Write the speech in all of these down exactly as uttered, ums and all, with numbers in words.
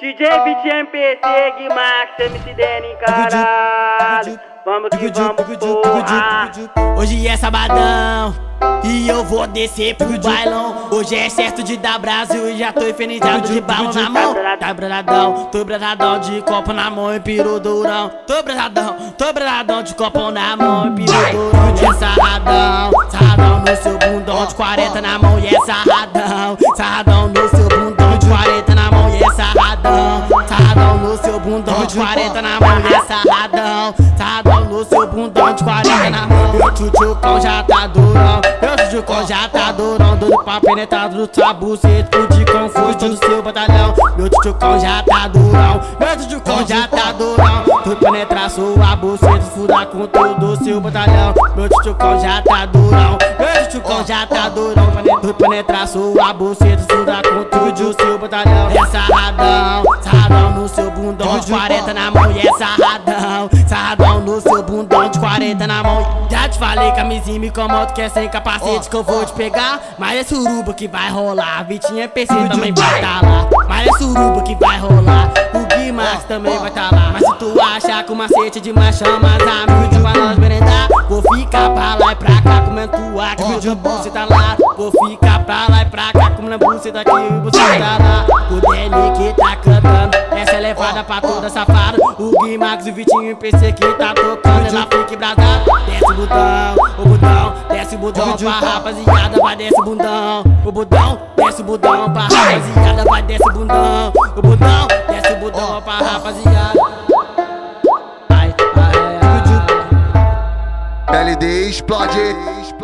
D J Vitinho M P C, Gui Max, M C Dene, caralho. Vamos que vamos, porra. Hoje é sabadão e eu vou descer pro bailão. Hoje é certo de dar Brasil e já tô infernizado de balão na mão. Tá brasadão, tô brasadão de copo na mão e piru durão. Tô brasadão, tô brasadão de copo na mão e piru durão. Hoje é sarradão, sarradão no seu bundão de quarenta na mão e é sarradão. Sarradão no seu bundão de quarenta na mão e é sarradão. Sarradão no seu bundão de quarenta na mão e é sarradão. Sarradão no seu bundão de quarenta na mão. Meu tchutchucão já tá durão. Meu tchutchucão já tá durão. Doido pra penetrar do sua buceta, explodir confuso todo seu batalhão. Meu tchutchucão já tá durão. Meu tchutchucão já tá durão. Doido pra penetrar sua buceta, fudar com todo o seu batalhão. Meu tchutchucão já tá durão. Meu tchutchucão já tá durão. Doido pra penetrar sua buceta, fudar com todo o seu batalhão. É sarradão, sarradão no seu bundão de quarenta na mão. E é sarradão, sarradão no seu bundão de quarenta na mão. Já te falei, camisinha me incomoda que é sem capacete que eu vou te pegar. Mas é suruba que vai rolar, Vitinho M P C também vai tá lá. Mas é suruba que vai rolar, o Gui Max também vai tá lá. Mas se tu achar que o macete de mais chama as amigas pra nós merendar, vou ficar pra lá e pra cá comendo tua que meu você tá lá. Vou ficar pra lá e pra cá comendo você daqui e você tá lá. O Dene que tá cantando, essa é levada pra toda safada. O Gui Max e o Vitinho M P C que tá tocando, ela fica embrasada. Desce o bundão, o bundão, desce o bundão pra rapaziada, vai desce o bundão. O bundão, desce o bundão pra rapaziada, vai desce o bundão. O bundão, desce o bundão pra rapaziada. Ai, ai, ai. L D explode,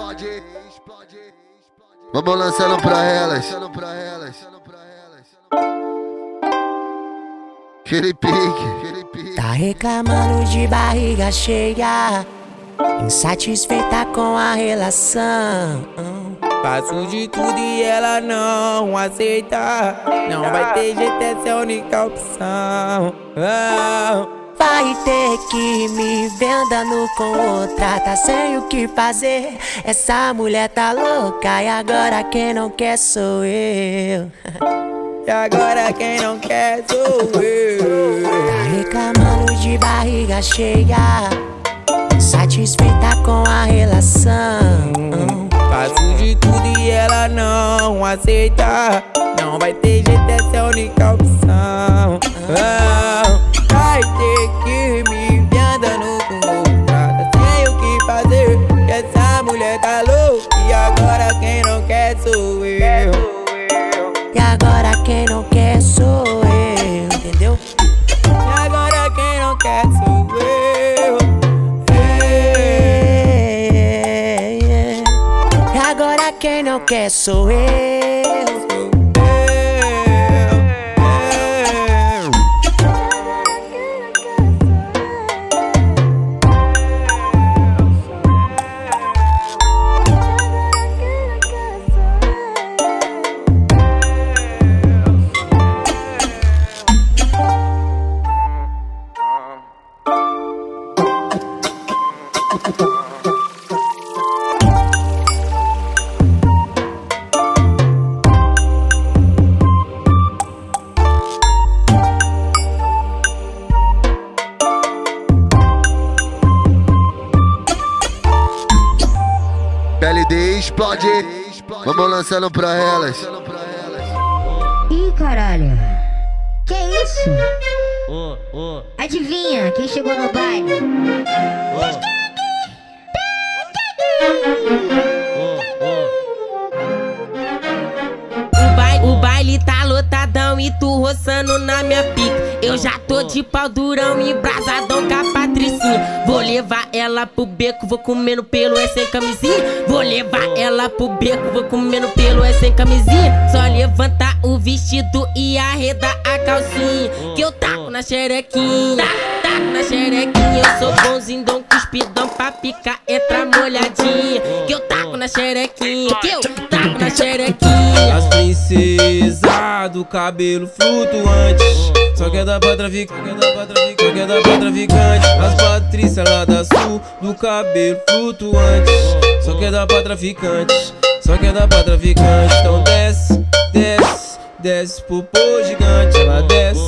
vamos lançando pra elas. Aquele pique. Tá reclamando de barriga cheia, insatisfeita com a relação. Faço de tudo e ela não aceita. Não vai ter jeito, essa é a única opção. Oh. Vai ter que me ver andando com outra, tá sem o que fazer. Essa mulher tá louca e agora quem não quer sou eu. E agora quem não quer sou eu. Tá reclamando de barriga cheia, insatisfeita com a relação. hum, Faço de tudo e ela não aceita. Não vai ter jeito, essa é a única opção. oh. Vai ter que me ver andando com outra, tá sem o que fazer. Essa mulher tá louca e agora quem não quer sou eu. E agora quem não quer sou eu, entendeu? E agora quem não quer sou eu. E agora quem não quer sou eu. L D explode, vamos lançando pra elas. Ih, caralho, que isso? Adivinha quem chegou no baile? O baile, o baile tá lotadão e tu roçando na minha pica. Eu já tô de pau durão e brasadão com a Patricinha. Vou levar ela pro beco, vou comendo pelo, é sem camisinha. Vou levar ela pro beco, vou comendo pelo, é sem camisinha. Só levantar o vestido e arredar a calcinha, que eu taco na xerequinha, taco na xerequinha. Eu sou bonzinho, dou um cuspidão pra picar, entra molhadinha, que eu taco na xerequinha, que eu taco na xerequinha. As princesas do cabelo flutuante, só quer dar pra traficante, só quer dar pra traficante. As Patrícia lá da sul do cabelo flutuante, só quer dar pra traficante, só quer dar pra traficante. Então desce, desce, desce pro pô gigante. Ela desce,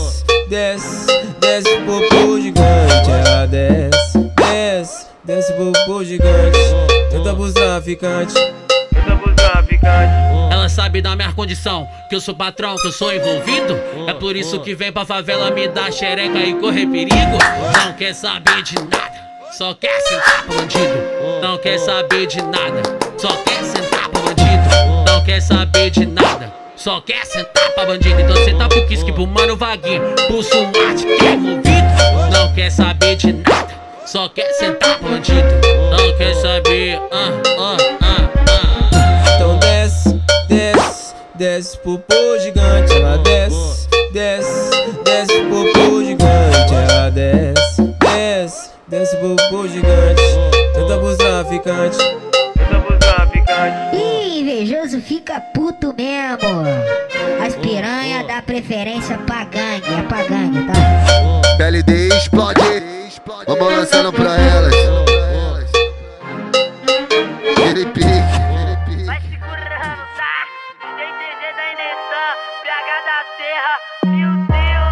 desce, desce popô gigante. Ela desce, desce, desce popô gigante. Tenta pros traficantes, tenta pros traficantes. Ela sabe da minha condição, que eu sou patrão, que eu sou envolvido. É por isso que vem pra favela me dar xereca e correr perigo. Não quer saber de nada, só quer sentar pro bandido. Não quer saber de nada, só quer sentar pro bandido. Não quer saber de nada, só quer sentar pra bandido. Então senta pro Kiske, pro mano Vaguinho, pro SWAT que é envolvido. Não quer saber de nada, só quer sentar pro bandido. Não quer saber, ah, ah, ah, ah. Então desce, desce, desce popô gigante. Ela desce, desce, desce popô gigante. Ela desce, desce, desce popô gigante. Tenta pros traficantes, tenta pros traficantes. Ih, invejoso fica puto mesmo. As piranha dá preferência pra gangue, é pra gangue, tá? P L D explode, vamos lançando pra elas. Ele pique. Vai segurando, tá? D T G da Inestan, P H da Serra, meu Deus.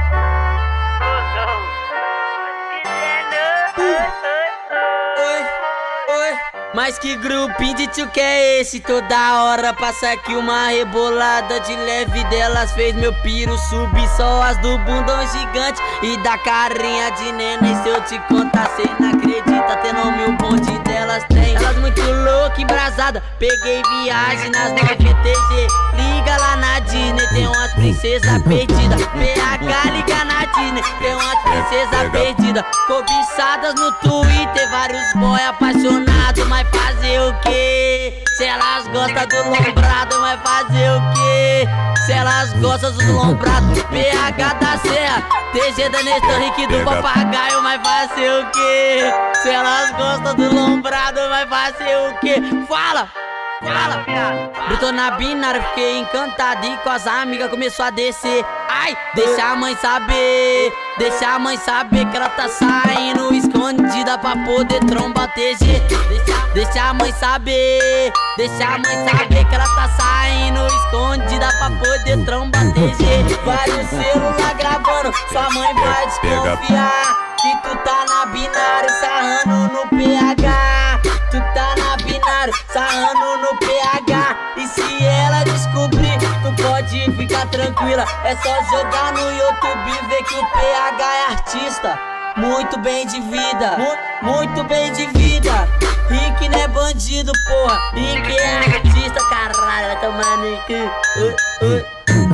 Mas que grupinho de tio que é esse? Toda hora passa aqui uma rebolada de leve delas. Fez meu piro subir só as do bundão gigante e da carinha de neném. Se eu te contar, cê não acredita. Tendo mil bonde delas tem. Elas muito louca, embrasada. Peguei viagem nas nove T G. Liga lá na Disney, tem umas princesas perdidas. P H liga na Disney, tem umas princesas perdidas. Cobiçadas no Twitter, vários boy apaixonados. Mas fazer o que? Se elas gostam do lombrado, vai fazer o que? Se elas gostam do lombrado, P H da Serra, T G da Nestor, Rick do Papagaio, vai fazer o que? Se elas gostam do lombrado, vai fazer o que? Fala! Fala! Brutou na binária, fiquei encantado e com as amigas começou a descer. Ai, deixa a mãe saber, deixa a mãe saber que ela tá saindo escondida pra poder trombar T G. Deixa, deixa a mãe saber, deixa a mãe saber que ela tá saindo escondida pra poder trombar T G. Vários celular gravando, sua mãe vai desconfiar que tu tá na binária sarrando no P H. Tu tá na binária sarrando no P H. E se ela descobrir, tu pode ficar tranquila. É só jogar no YouTube e ver que o P H é artista. Muito bem de vida, mu muito bem de vida. Rick não é bandido, porra. Rick é artista, caralho. Vai tomar no cu. Oi, oi.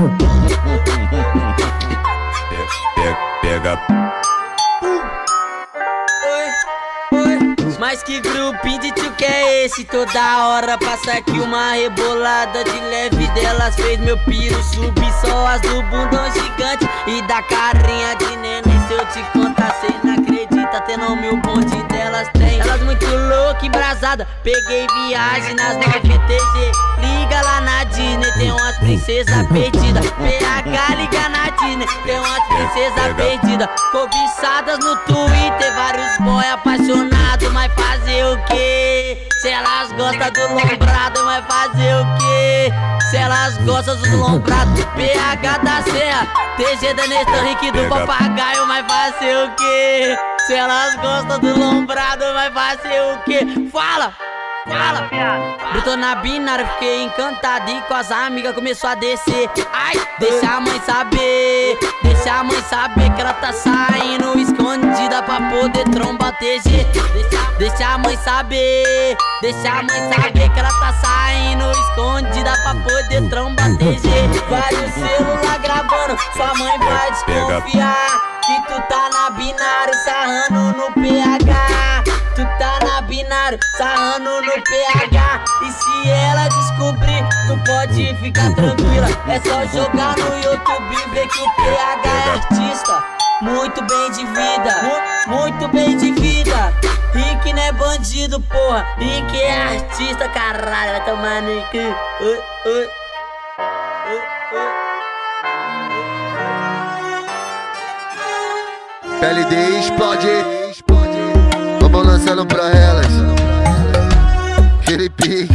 Pega, pega. Mas que grupinho de tio que é esse? Toda hora passa aqui uma rebolada de leve delas. Fez meu piro subir só as do bundão gigante e da carinha de neném. Se eu te contar, cê não acredita. Tendo mil bonde delas tem. Elas muito louca, embrasada. Peguei viagem nas nove T G. Liga lá na Disney, tem umas princesas perdidas. P H liga na Disney, tem umas princesas perdidas. Cobiçadas no Twitter, vários boy apaixonados. Mas fazer o que? Se elas gostam do lombrado, vai fazer o que? Se elas gostam do lombrado, P H da Serra, T G da Nestor, Rick do Papagaio, vai fazer o que? Se elas gostam do lombrado, vai fazer o que? Fala! Fala! Brutou na binária, fiquei encantado e com as amigas começou a descer. Ai, deixa a mãe saber, deixa a mãe saber que ela tá saindo escondida pra poder trombar T G. Deixa, deixa a mãe saber, deixa a mãe saber que ela tá saindo escondida pra poder trombar T G. Vários celular gravando, sua mãe vai desconfiar que tu tá na binária sarrando no P H. Tu tá na binária sarrando no P H. E se ela descobrir, tu pode ficar tranquila. É só jogar no YouTube e ver que o P H é artista. Muito bem de vida, mu muito bem de vida. Rick não é bandido, porra. Rick é artista, caralho. Vai tomar no cu. Oi, oi. Oi, oi. P L D explode, vamos lançando pra elas. Aquele pique.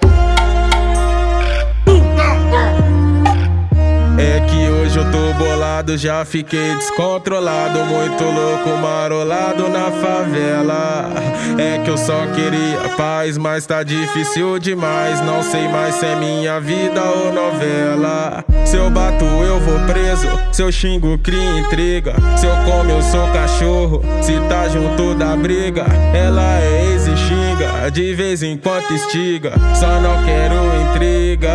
É que hoje eu tô bolado. bolado, já fiquei descontrolado, muito louco, marolado na favela. É que eu só queria paz, mas tá difícil demais. Não sei mais se é minha vida ou novela. Se eu bato eu vou preso, se eu xingo cria intriga. Se eu como eu sou cachorro, se tá junto da briga. Ela é ex e xinga, de vez em quando estiga. Só não quero intriga.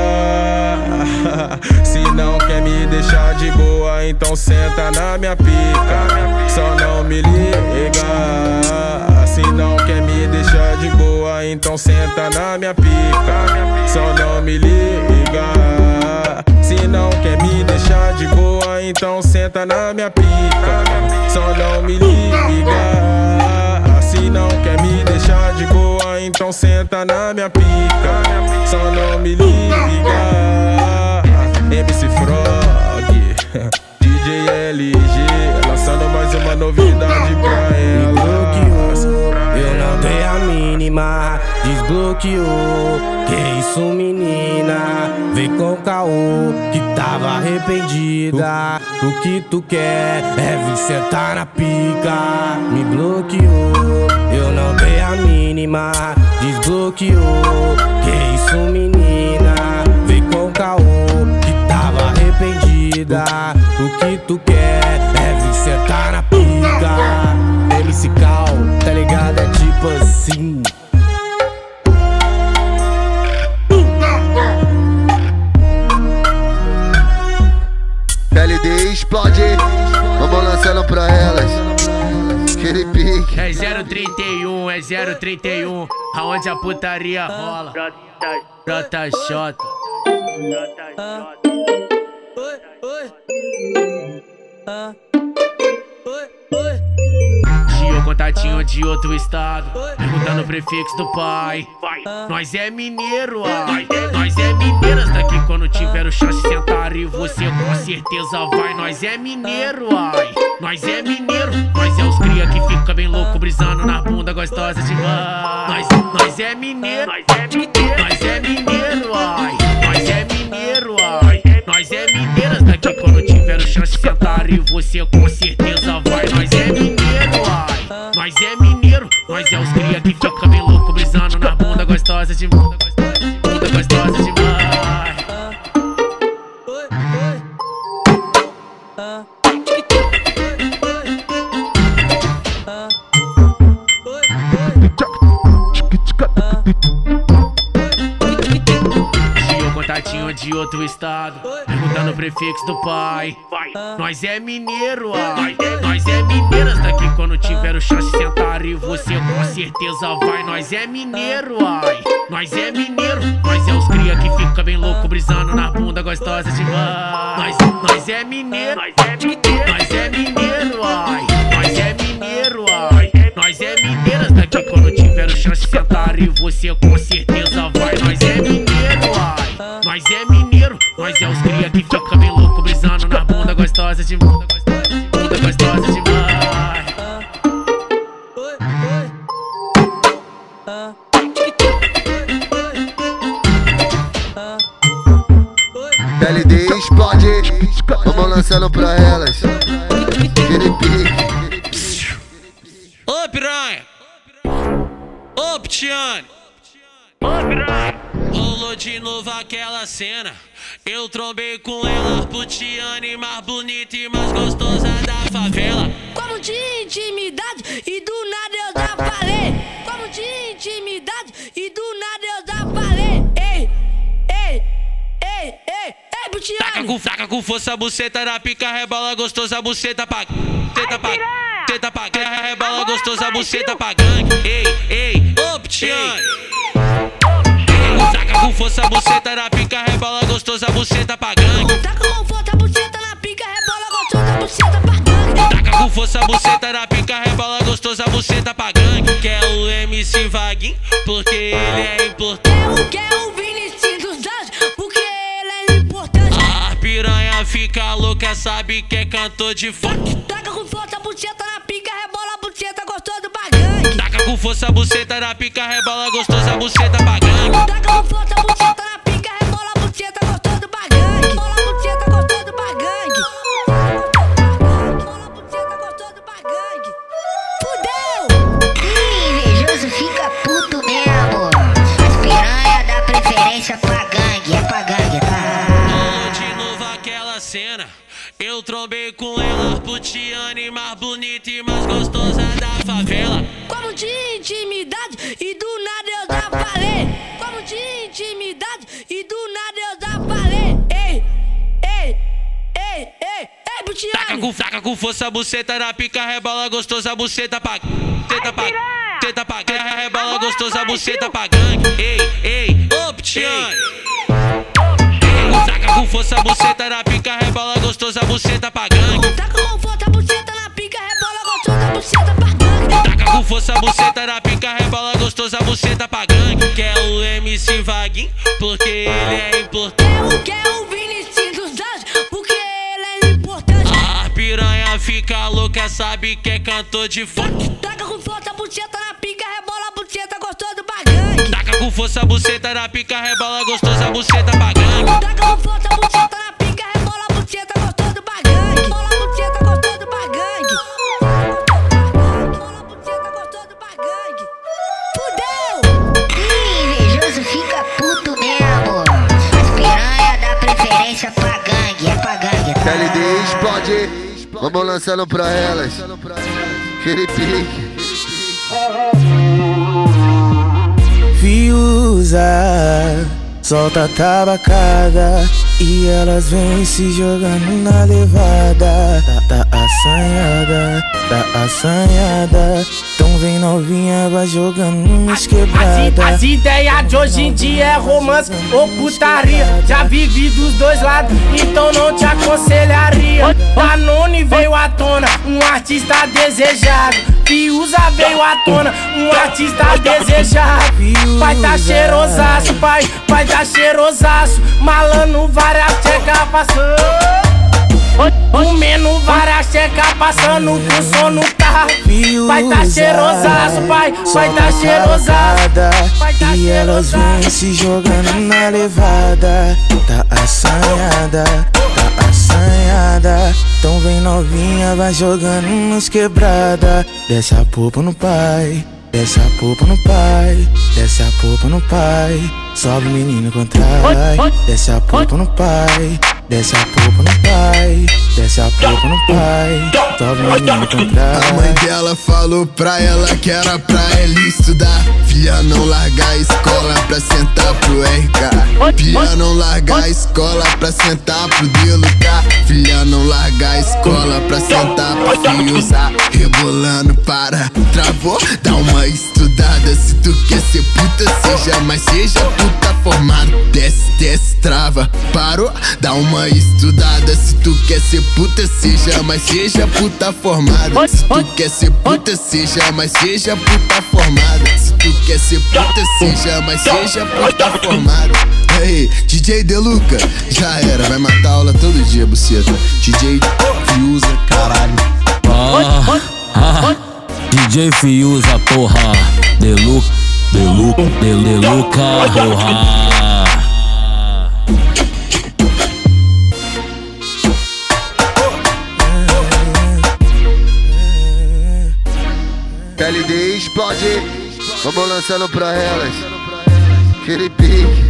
Se não quer me deixar de boa, então senta na minha pica. Só não me liga. Se não quer me deixar de boa, então senta na minha pica. Só não me liga. Se não quer me deixar de boa, então senta na minha pica. Só não me liga. Se não quer me deixar de boa, então senta na minha pica. Só não me liga. M C Frog, D J L G, lançando mais uma novidade pra elas. Eu não dei a mínima, desbloqueou. Que isso, menina? Vem com caô, que tava arrependida. O que tu quer é vir sentar na pica. Me bloqueou, eu não dei a mínima, desbloqueou. Que isso, menina? Vem com caô, que tava arrependida. O que tu quer é vir sentar na pica. M C Cal, tá ligado? É tipo assim. L D explode, vamos lançando pra elas. Aquele pique. É zero trinta e um, é zero trinta e um, aonde a putaria rola. J J. Oi, oi. Ah. Oi, oi. Tio, contatinho de outro estado, perguntando o prefixo do pai. Nós é mineiro, ai. Nós é mineiras daqui, quando tiver o chance de sentar e você com certeza vai. Nós é mineiro, ai. Nós é mineiro. Nós é os cria que fica bem louco, brisando na bunda gostosa de vai. Nós, nós é mineiro. Nós é mineiro. Nós é mineiro, ai. Nós é mineiro, ai. Nós é mineiras daqui, quando tiver o chance de sentar e você com certeza vai. Nós é mineiro, ai. Nós é mineiro. Nós é os cria que fica bem louco, brisando na bunda gostosa de bunda gostosa de vai. Oi, oi. Ah. Contatinho de outro estado, perguntando o prefixo do pai. Nós é mineiro, ai. Nós é mineiras daqui, quando tiver o chance de sentar e você com certeza vai. Nós é mineiro, ai. Nós é mineiro. Nós é os cria que fica bem louco, brisando na bunda gostosa de vai. Nós, nós é mineiro. Nós é mineiro. Nós é mineiro, ai. Nós é mineiro, ai. Nós é mineiras daqui, quando tiver o chance de sentar e você com certeza vai. Nós é mineiro, ai. Nós é mineiro. Nós é os cria que fica bem louco, brisando na bunda gostosa de bunda gostosa de vai. Oi, oi. Ah. L D explode, vamos lançando pra elas. Aquele pique. Ô piranha, ô Ptiane, ô piranha. Rolou de novo aquela cena. Eu trombei com ela, Putiane, mais bonita e mais gostosa da favela. Como de intimidade e do nada eu já falei. Como de intimidade e do nada eu já falei. Ei, ei, ei, ei, ei, Putiane. Taca com, taca com força a buceta na pica, rebola gostosa, a buceta pra... Teta pra... Teta pra... Rebola gostosa, a buceta pra gangue. Ei, ei, ô Putiane. Taca com força a buceta na pica, rebola gostosa, a buceta pra gangue. Taca com força a buceta na pica, rebola gostosa, a buceta pra gangue. Taca com força a buceta na pica, rebola gostosa, a buceta pra gangue. Quer o M C Vaguinho, porque ele é importante. Eu quero o Vinicius dos Anjos, porque ele é importante. A piranha fica louca, sabe que é cantor de funk. Taca com força a buceta na pica, rebola a buceta gostosa pra gangue. Taca com força a buceta na pica, rebola gostosa, a buceta pra gangue. Taca com força a buceta na pica, rebola a buceta gostosa pra gangue. Rebola a buceta gostosa pra gangue. Eu trombei com ela, putiane mais bonita e mais gostosa da favela. Como de intimidade e do nada eu já falei. Como de intimidade e do nada eu já falei. Ei, ei, ei, ei, ei, putiane. Taca com, taca com força, buceta na pica, rebola gostosa, buceta pra... Buceta pra... Buceta pra... Rebola gostosa, buceta pra gangue. Ei, ei, ô putiane. Taca com força, buceta na pica, rebola gostosa, buceta pra gangue. Taca com força, buceta na pica, rebola gostosa, buceta pra gangue. Taca com força, buceta na pica, rebola gostosa, buceta pra gangue. Quer o M C Vaguinho, porque ele é importante. Eu quero o Vinicius dos Anjos, porque ele é importante. A piranha fica louca, sabe que é cantor de funk. Taca com força, buceta na pica, rebola, buceta gostosa pra gangue. Taca com força, buceta na pica, rebola gostosa, buceta pra gangue. Taca com força, buceta na pica, rebola, buceta gostosa pra gangue. Rebola, buceta gostosa pra gangue. Rebola, buceta gostosa pra gangue. Fudeu! Ih, invejoso fica puto mesmo. As piranha dá preferência pra gangue, é pra gangue, tá? L D explode. Vamos lançando pra elas. Aquele pique. Fiusa, solta a tabacada e elas vêm se jogando na levada. Tá, tá assanhada, tá assanhada. Então vem novinha, vai jogando nos quebrada. As, as ideias de hoje em dia é romance ou putaria. Já vivi dos dois lados, então não te aconselharia. Danone veio à tona, um artista desejado. Fiusa veio à tona, um artista desejado. Pai tá cheirosaço, pai, pai tá cheirosaço. Malano, várias checas passando. Comendo várias checas passando, com sono tá. Pai tá cheirosaço, pai, pai tá cheirosaço. E elas vêm se jogando na levada. Tá assanhada, tá assanhada. Então vem novinha, vai jogando nos quebrada. Desce a popa no pai, desce a popa no pai, desce a popa no pai. Sobe o menino contrai, desce a popa no pai, desce a popa no pai, desce a popa no pai. Sobe o menino contrai. A mãe dela falou pra ela que era pra ela estudar. Filha, não largar a escola pra sentar pro R K. Filha, não largar a escola pra sentar pro D lutar. Filha, não largar a escola pra sentar pra Fiusa. Rebolando para, travou, dá uma estudada. Se tu quer ser puta, seja, mas seja puta formada. Desce, desce, trava, parou, dá uma estudada. Se tu quer ser puta, seja, mas seja puta formada. Se tu quer ser puta, seja, mas seja puta formada. Se tu quer ser puta, seja, mas seja puta formada. Ei, D J Deluca, já era, vai matar aula todo dia, buceta. D J Fiusa, caralho. Ah, ah, D J Fiusa, porra. Deluca, Deluca, Deluca, porra. L D explode. Vamos lançando pra elas. Aquele pique.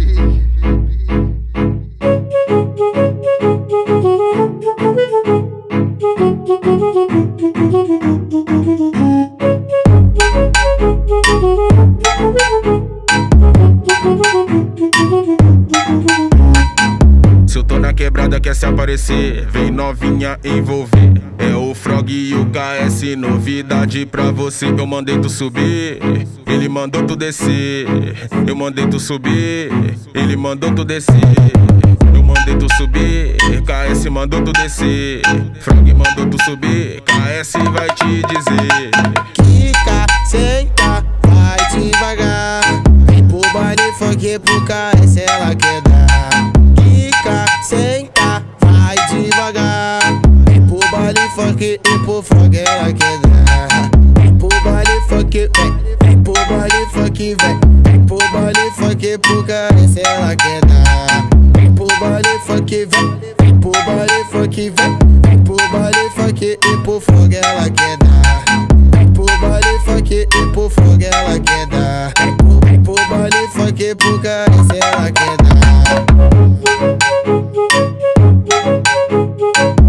Se eu tô na quebrada, quer se aparecer, vem novinha envolver. É o Frog e o K S, novidade pra você. Eu mandei tu subir, ele mandou tu descer. Eu mandei tu subir, ele mandou tu descer. Eu mandei tu subir, K S mandou tu descer. Frog mandou tu subir, K S vai te dizer. Quica, senta, vai devagar. Vem pro baile funk pro K S, ela quer dar. Quica, senta, vai devagar. Vem pro baile funk e pro Frog, ela quer dar. Vem pro baile funk, vem. Vem pro baile funk, vem. Vem pro baile funk pro K S, ela quer dar. Vem pro baile funk, vem. Vem pro baile funk, vem. Vem pro baile funk e pro Frog, ela quer dar. Vem pro baile funk e pro Frog, ela quer dar. Vem pro baile funk pro K S, ela quer dar.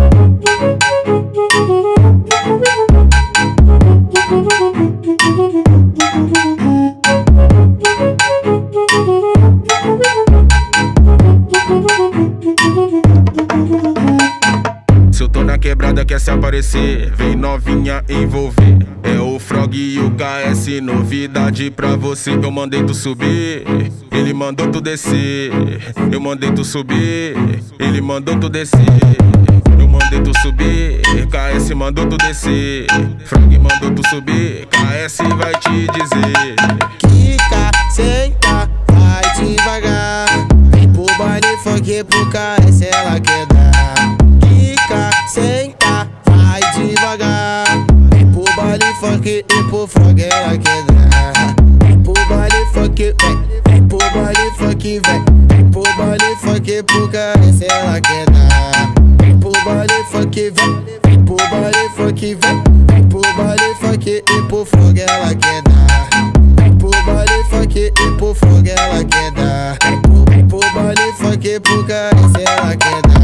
na quebrada quer se aparecer, vem novinha envolver. É o Frog e o K S, novidade pra você. Eu mandei tu subir, ele mandou tu descer. Eu mandei tu subir, ele mandou tu descer. Eu mandei tu subir, K S mandou tu descer. Frog mandou tu subir, K S vai te dizer. Quica, senta, vai devagar. Vem pro baile funk pro K S ela quer dar. Quica, senta, vai devagar. Vem pro baile funk e pro Frog ela quer dar. Vem pro baile funk, vem. Vem pro baile funk, vem. Vem pro baile funk pro K S ela quer dar. Vem pro baile funk, vem. Vem pro baile funk, vem. Vem pro baile funk e pro Frog ela quer dar. Vem pro baile funk e pro Frog ela quer dar. Vem pro, vem pro baile funk e pro K S ela quer dar.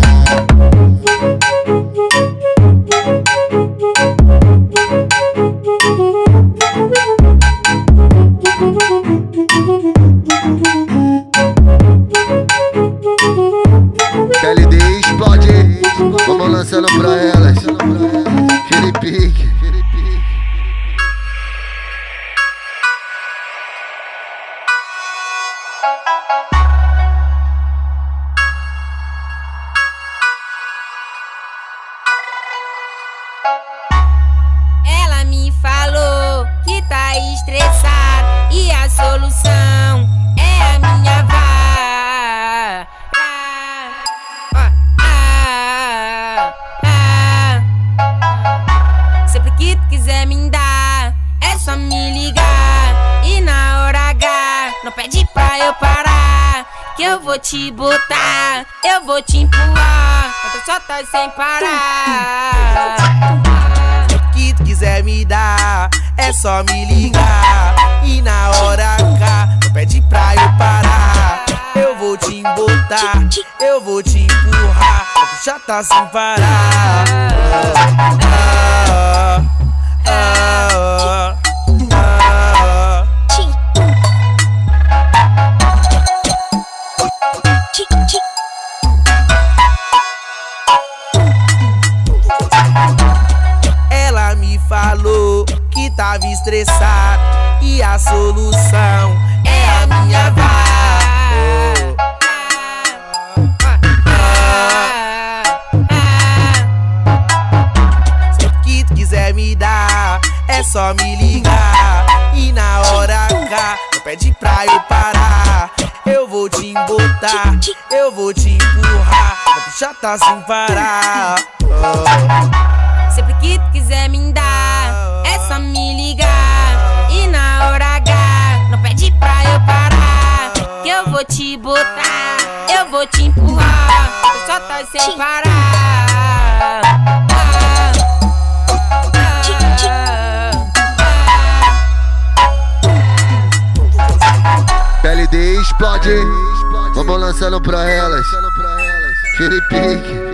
L D explode, vamos lançando pra elas. Aquele pique. Ela me falou que tá estressada e a solução é a minha vara. Ah, ah, ah. Sempre que tu quiser me dar, é só me ligar. E na hora H, não pede pra eu parar, que eu vou te botar, eu vou te empurrar, eu só tá sem parar. Que tu quiser me dar, é só me ligar. E na hora H, não pede pra eu parar, eu vou te embotar, eu vou te empurrar, tu já tá sem parar. Ah, ah, ah, ah. Ela me falou que tava estressada e a solução é a minha vara. Se que tu quiser me dar, é só me ligar. E na hora H, não pede pra eu parar, eu vou te embotar, eu vou te empurrar, tu já tá sem parar. Oh. Sempre que tu quiser me dar, é só me ligar. E na hora H, não pede pra eu parar, que eu vou te botar, eu vou te empurrar, tu só tá sem parar. L D explode, vamos lançando pra elas. Aquele pique.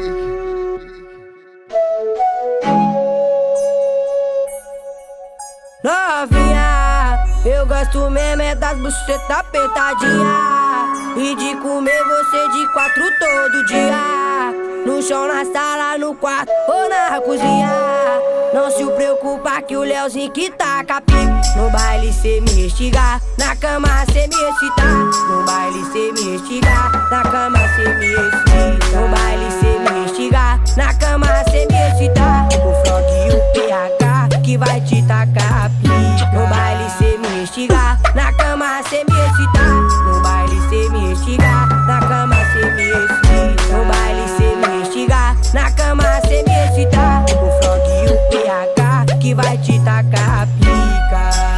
Novinha, eu gosto mesmo é das bucetas apertadinha e de comer você de quatro todo dia. No chão, na sala, no quarto ou na cozinha. Não se preocupa que o Leozinho que tá capico. No baile cê me estigar, na cama cê me excitar. No baile cê me estigar, na cama cê me excitar. No baile cê me estigar, na cama cê me excitar. O Frog e o P H que vai te tacar pica. No baile cê me estigar, na cama cê me excitar. No baile cê me estigar, na cama cê me excitar. No baile cê me estigar, na cama cê me excitar. O Frog e o P H que vai te tacar pica.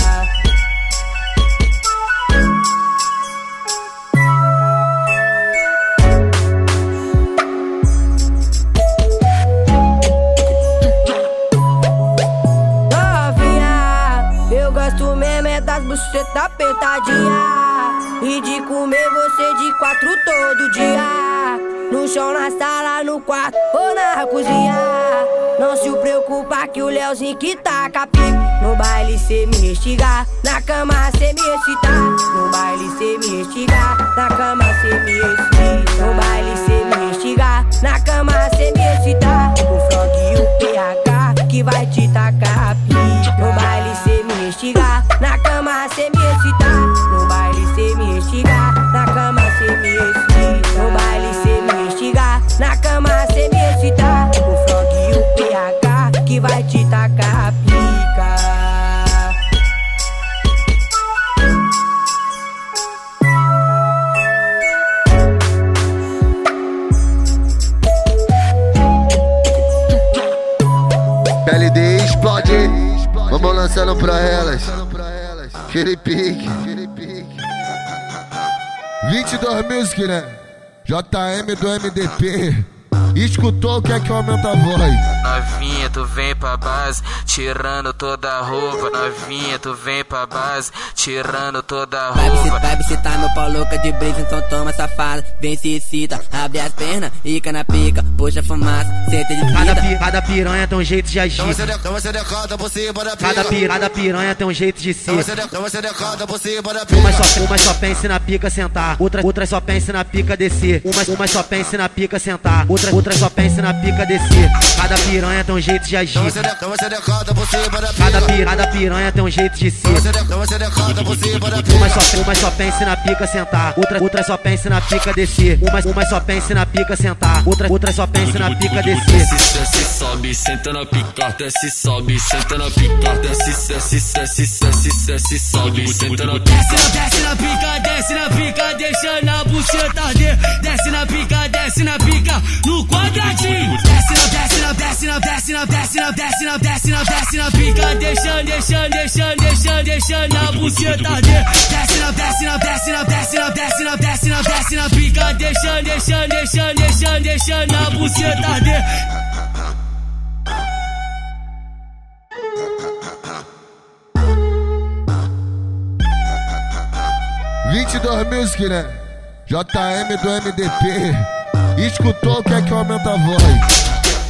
Buceta apertadinha e de comer você de quatro todo dia. No chão, na sala, no quarto ou na cozinha. Não se preocupa que o Leozinho que tá capico. No baile cê me estigar, na cama cê me excitar. No baile cê me estigar, na cama cê me excitar. No baile cê me estigar, na cama cê me excitar. lançando pra elas. Aquele pique. vinte e dois Music, né? J M do M D P. Escutou, quer que aumenta a voz? Novinha, tu vem pra base, tirando toda a roupa. Novinha, tu vem pra base, tirando toda a roupa. Vai visitar meu pau louca de brisa, então toma safada. Vem se excita, abre as pernas, ica na pica, puxa fumaça, senta de Cada, vida. pi, cada piranha tem um jeito de agir. Então você decota por cima da pica. Cada, pi, cada piranha tem um jeito de ser. Então você decota por cima da pica. Uma só, uma só pensa na pica sentar, outra, outra só pensa na pica descer. Uma, uma só pensa na pica sentar, outra, outra só pensa na pica descer. Cada piranha tem um jeito de agir. Então você decota por cima da pica. Cada, pi, cada piranha tem um jeito de ser. Então você decota por cima da pica. Uma só, uma só pensa na pica sentar, outra, outra só pensa na pica descer. Uma, uma só pensa na pica sentar, outra, outra só pensa na pica descer. Desce, desce, sobe, senta na pica, desce, sobe, senta na pica, desce, desce, desce, desce, desce, sobe, senta na pica. Desce na pica, desce na pica, deixa na buceta arder. Desce na pica, desce na pica, no quadradinho. Desce na, desce na, desce na, desce na, desce na, desce na, desce na, desce na pica, deixa, deixa, deixa, deixa, deixa na buceta arder. Desce na, desce na, desce na, desce na, desce na, desce na, desce na pica, deixa, deixa, deixa, deixa, deixa na buceta arder. vinte e dois Music, né? J M do M D P. Escutou, quer que aumenta a voz?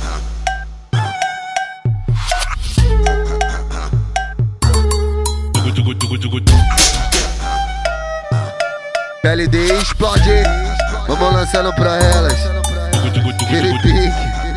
L D explode. Vamos lançando pra elas. Aquele pique.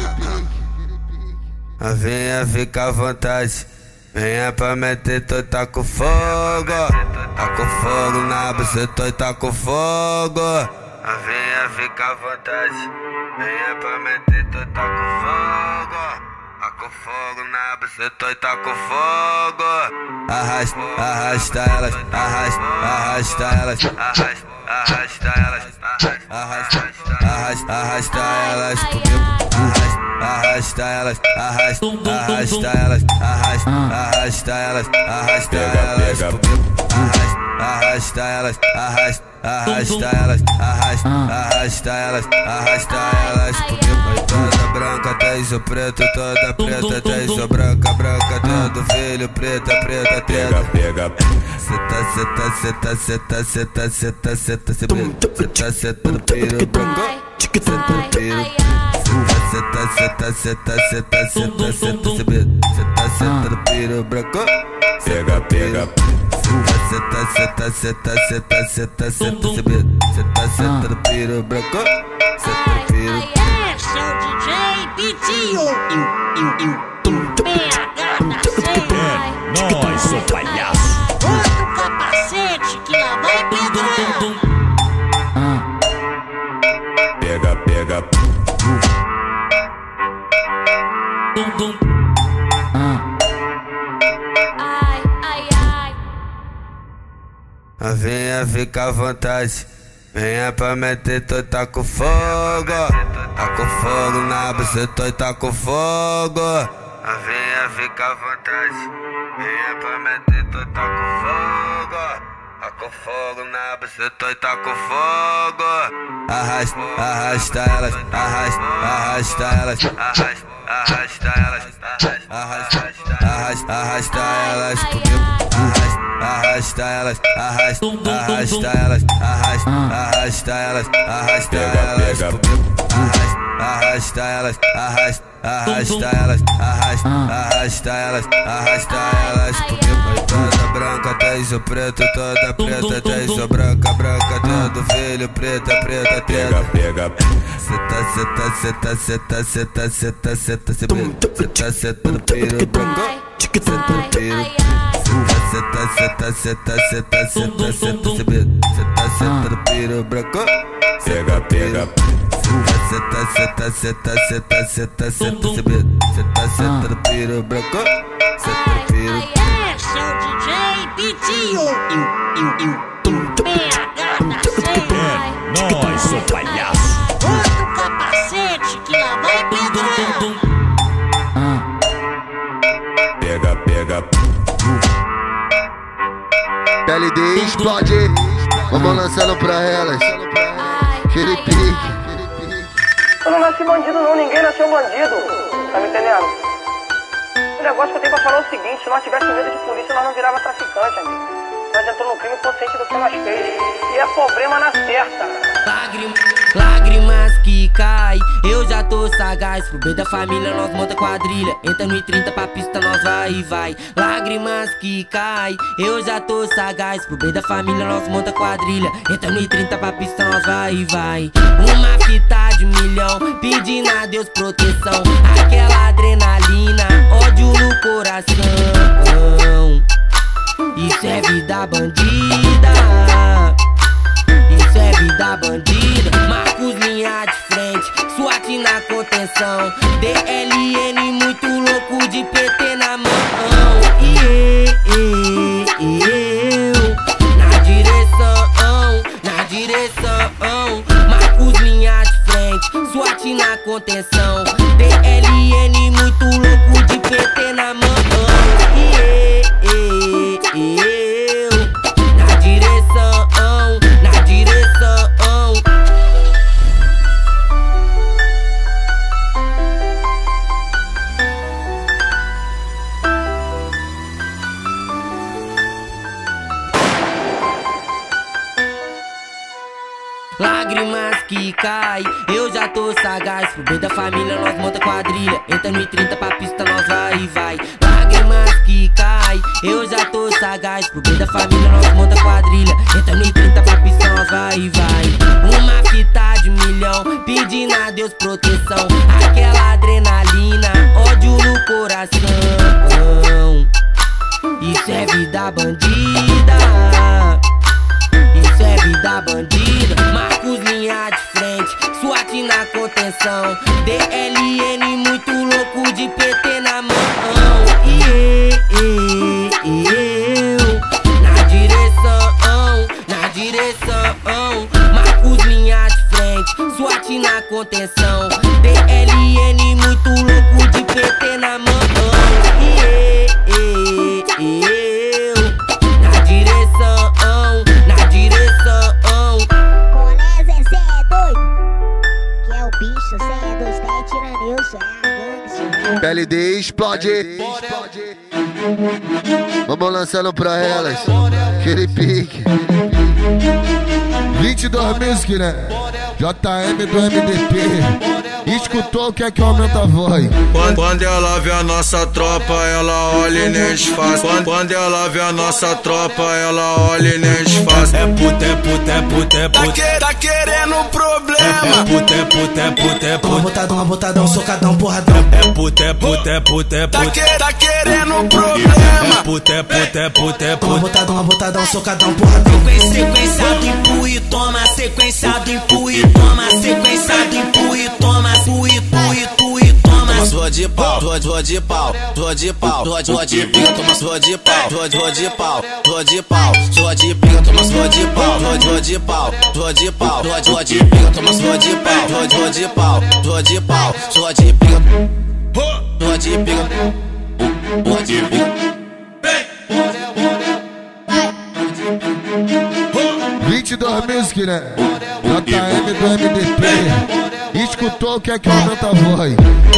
Venha ficar à vontade, venha pra meter, tu tá com fogo. Tá com fogo na buceta, tá com fogo. Venha ficar à vontade, venha pra meter, tu tá com fogo. Tá com fogo na buceta, tá com fogo. Arrasta, arrasta elas, arrasta, arrasta elas, arrasta, arrasta elas, arrasta, arrasta, arrasta elas comigo. Arrasta elas, arrasta, arrasta elas, arrasta, arrasta elas, arrasta elas comigo. Arrasta elas, arrasta, arrasta elas, arrasta, arrasta elas, arrasta elas comigo. Toda branca, tens o preto, toda preta, tens o branca, branca, todo filho, preta, preta, preta. Pega, Seta, seta, seta, seta, seta, seta, seta, seta, seta no piro branco, seta no piro. Seta, seta, seta, seta, seta, seta, seta, seta no piro branco, pega, pega. Seta, seta, seta, seta, seta, seta, seta, seta no piro branco, seta no piro. É, seu D J Pitinho. É nóis, sou palhaço. Bota o capacete que lá vai pedrar. Pega, pega. Ai, ai, ai. Venha ficar à vontade, venha pra meter, tu tá com fogo. Tá com fogo na buceta, tá com fogo. Venha ficar à vontade, venha pra meter, tu tá com fogo. Tá com fogo na buceta, tá com fogo. Arrasta, arrasta elas, arrasta, arrasta elas, arrasta, arrasta elas, arrasta, arrasta, arrasta elas comigo. Arrasta elas, arrasta, arrasta elas, arrasta, arrasta elas, arrasta elas comigo. Arrasta elas, arrasta, arrasta elas, arrasta, arrasta elas, arrasta elas comigo. Toda branca, tens o preto, toda preta, tens o branca, branca, todo filho, preta, preta, preta. Pega, Seta, seta, seta, seta, seta, seta, seta, seta, seta no piro branco, seta no piro. Seta, seta, seta, seta, seta, seta, seta, seta no piro branco, pega, pega. Seta, seta, seta, seta, seta, seta, seta, seta no piro branco, seta no piro. É, seu D J Pitinho. É nóis, sou palhaço. Bota o capacete que lá vai pedrar. Pega, pega. L D explode. Vamos lançando pra elas. Aquele pique. Eu não nasci bandido não, ninguém nasceu bandido. Tá me entendendo? O negócio que eu tenho pra falar é o seguinte: se nós tivéssemos medo de polícia, nós não virava traficante, amigo. Nós entramos no crime consciente do que nós fez. E é problema na certa. Lágrimas, lágrimas que cai, eu já tô sagaz. Pro bem da família nós monta quadrilha. Entra no I trinta pra pista nós vai e vai. Lágrimas que cai, eu já tô sagaz. Pro bem da família nós monta quadrilha. Entra no I trinta pra pista nós vai e vai. Uma fita de milhão, pedindo a Deus proteção. Aquela adrenalina, ódio no coração. Isso é vida bandida. Isso é vida bandida. Marcos linha de frente, SWAT na contenção. D L N muito louco de P T na mão. E eu, eu na direção, na direção. Marcos linha de frente, SWAT na contenção. D L N muito louco de P T na mão. E eu, na direção, na direção. Lágrimas que cai, eu já tô sagaz. Pro bem da família nós monta quadrilha. Entra no I trinta pra pista nós vai e vai. Lágrimas que cai, eu já tô sagaz. Pro bem da família nós monta quadrilha. Entra no I trinta pra pista nós vai e vai. Uma fita de milhão, pedindo a Deus proteção. Aquela adrenalina, ódio no coração. Isso é vida bandida. Isso é vida bandida. Marcos linha de frente, SWAT na contenção. D L N muito louco de P T na mão. E eu, eu na direção, na direção. Marcos linha de frente, SWAT na contenção. D L N muito louco de P T na mão. E eu, eu na direção, na direção. Colé, Zé é doido. Que é o bicho, Zé é doido, tá tirando eu, sou é a gangue. L D explode. Vamos lançando pra elas. Aquele pique. vinte e dois Music, né? J M do M D P. Escutou o que é que aumenta a voz? Quando, quando ela vê a nossa tropa, ela olha e nem desfaz. Quando, quando ela vê a nossa tropa, ela olha e nem desfaz. É puta, é puta, é puta, é puta. Tá, que, tá querendo problema. É puta, é puta, é puta, é puta. Toma botadão, botadão, socadão, porradão. É puta, é puta, é puta, é puta. Tá, que, tá querendo problema. É puta, é puta, é puta, é puta. Toma botadão, botadão, socadão, porradão. Sequenciado, empurra e toma. Sequenciado, empurra e toma. Sequenciado, empurra e toma. Pui, pui, pui, toma. Sua de pau, sua de pau, sua de pau, sua de pica, toma sua de pau, sua de pau, sua de pau, sua de pica, toma sua de pau, sua de pau, sua de pau, sua de pica, toma sua de pau, sua de pau, sua de pau, sua de pica, sua de pica, sua de pica. vinte e dois Music, né? J M do M D P. Escutou o que é que aumenta a voz?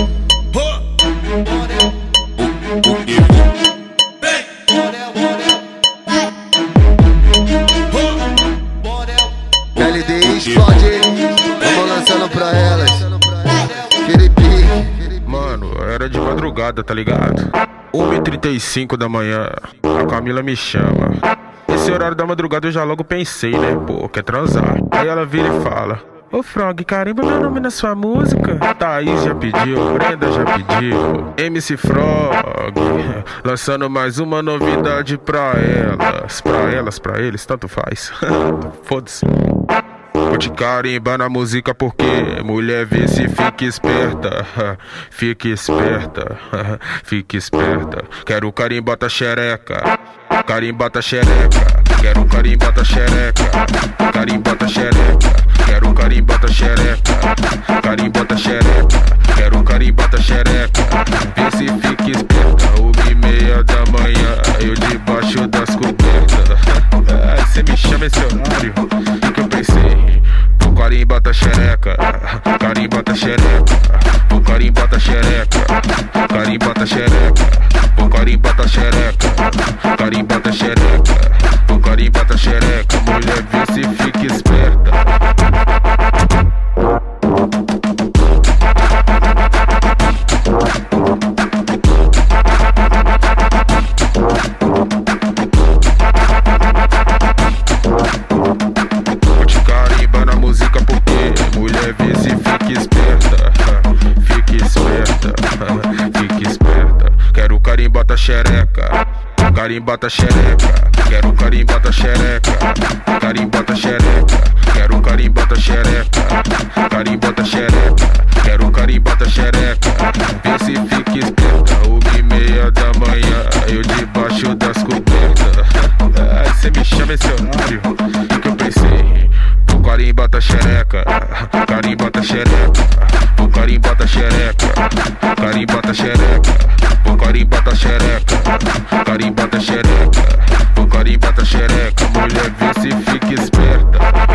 L D explode. Vamos lançando pra elas. Aquele pique. Mano, era de madrugada, tá ligado? uma e trinta e cinco da manhã, a Camila me chama. Esse horário da madrugada eu já logo pensei, né? Pô, quer transar. Aí ela vira e fala: ô Frog, carimba meu nome na sua música. Thaís já pediu, Brenda já pediu, M C Frog lançando mais uma novidade pra elas. Pra elas, pra eles, tanto faz. Foda-se. Vou te carimbar na música porque mulher vê se fica esperta. Fique esperta, fique esperta. Quero carimbata xereca, carimbata xereca. Quero carimbata xereca, carimbata xereca. Quero carimbata xereca, carimbata xereca. Quero carimbata xereca. Vê se fica esperta. Uma e meia da manhã, eu debaixo das cobertas. xereca, carimbota xereca, o carimbota xereca, carimbota xereca, o carimbota xereca, carimbota xereca, o carimbota xereca, mulher vê se fica esperta. Vou te carimbar na música porque mulher vê se fica esperta, fica esperta, fica esperta. Quero carimbota xereca, carimbota xereca, quero carimbota xereca, carimbota xereca, quero carimbota xereca, carimbota xereca, quero carimbota xereca, vê se fica esperta. Uma e meia da manhã, eu debaixo das cobertas. Ai, cê me chama esse horário, o que eu pensei? O carimbota xereca, carimbota xereca, o carimbota xereca, carimbota xereca, o carimbota xereca, carimbota xereca, o carimbota xereca, mulher vê se fica esperta.